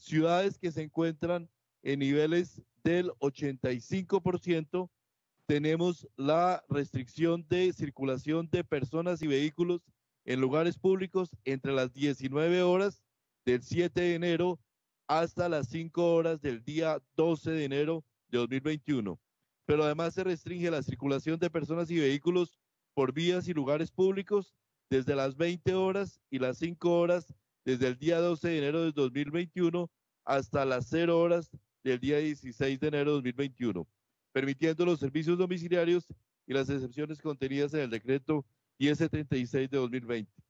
Ciudades que se encuentran en niveles del 85%, tenemos la restricción de circulación de personas y vehículos en lugares públicos entre las 19 horas del 7 de enero hasta las 5 horas del día 12 de enero de 2021. Pero además se restringe la circulación de personas y vehículos por vías y lugares públicos desde las 20 horas y las 5 horas desde el día 12 de enero de 2021 hasta las 0 horas del día 16 de enero de 2021, permitiendo los servicios domiciliarios y las excepciones contenidas en el decreto 1076 de 2020.